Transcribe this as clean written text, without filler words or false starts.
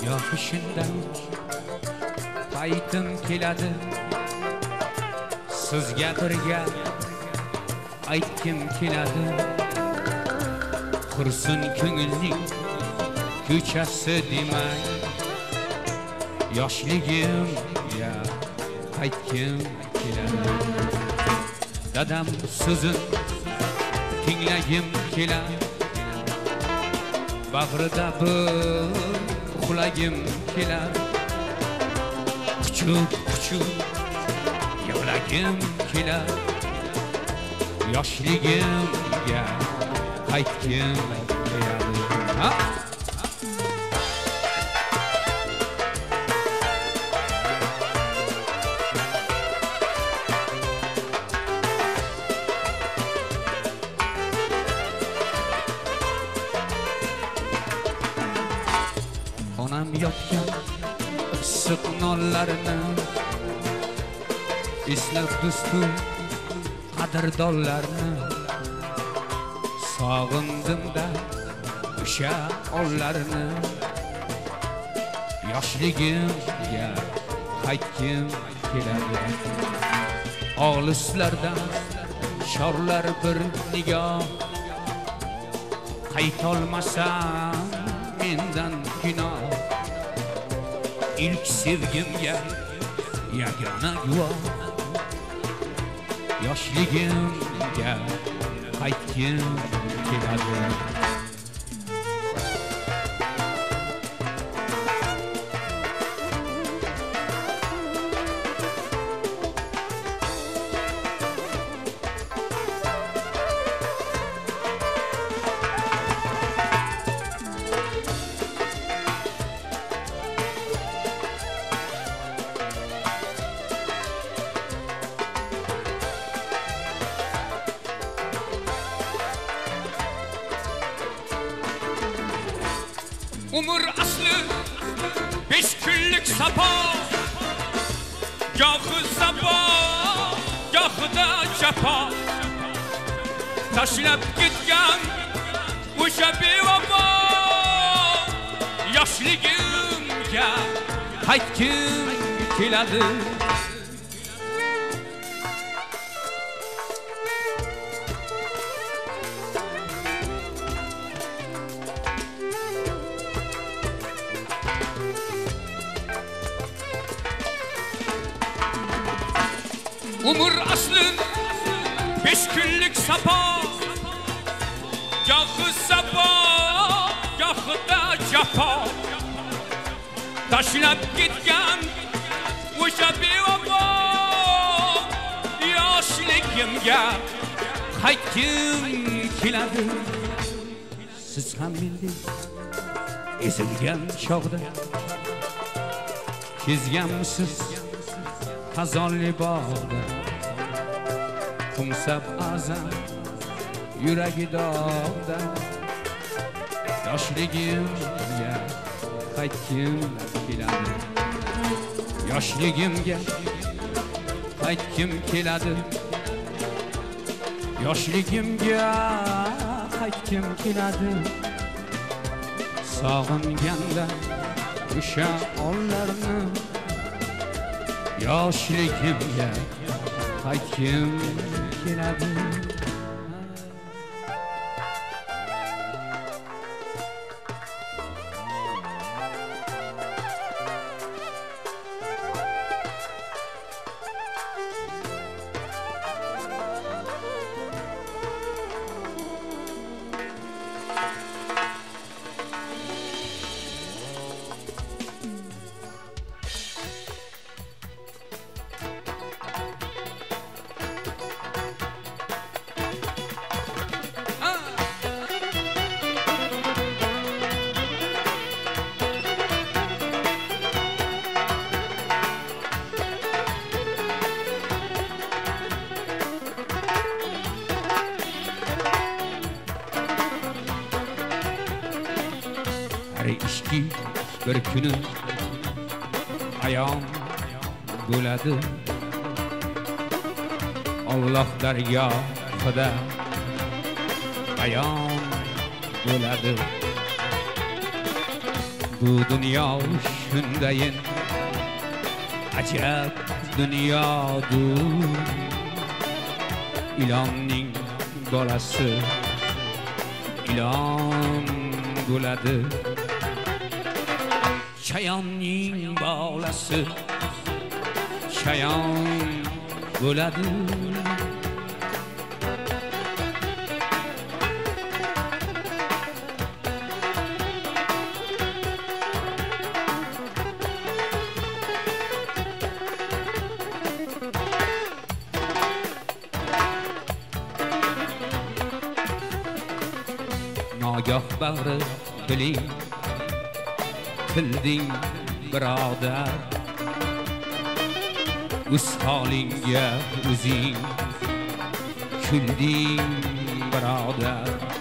yoqishindan paytim keladi, sizga birga aytkim keladi. Qursin ko'ngilning ko'chasi demak, yoshligimga qaytkim keladi. Dadam so'zin tinglagim keladi, bag'rida bir uxlagim keladi. Quchib yig'lagim keladi, yoshligimga qaytkim keladi. Onam yotgan issiq nonlarini eslab do'stu qadrdonlarni sog'indim-da o'sha onlarni. Yoshligimga qaytkim keladi. Olislardan chorlar bir nigoh, qaytolmasam mendan gunoh. İlk sevgimga yagona guvoh, yoshligimga qaytkim keladi. Umur aslı 5 günlük sapa, gahı sapa, gahı da çapa. Taşlap gitken o'sha bevafo, yoshligimga qaytkim keladi. Umur aslın 5 günlük sapa, gahı sapa, gahı da çapa. Taşlap gitken o'sha bevafo, yoshligimga qaytkim keladi. Siz ham mendek ezilgan chog'da kezganmisiz xazonli bog'da? Qumsab azam yuragi dog'da, yoshligimga qaytkim keladi. Yoshligimga qaytkim keladi. Yoshligimga qaytkim keladi. Sog'inganda o'sha onlarni, yoshligimga qaytkim keladi. ishki bir kuni ayon bo'ladi. Alloh dargohida ayon bo'ladi. Bu dunyo shundayin ajab dunyodur. Ilonning bolasi ilon bo'ladi, chayonning bolasi chayon bo'ladi. Nogoh bag'ri diling tilding birodar, o'z holingga o'zing kulding birodar.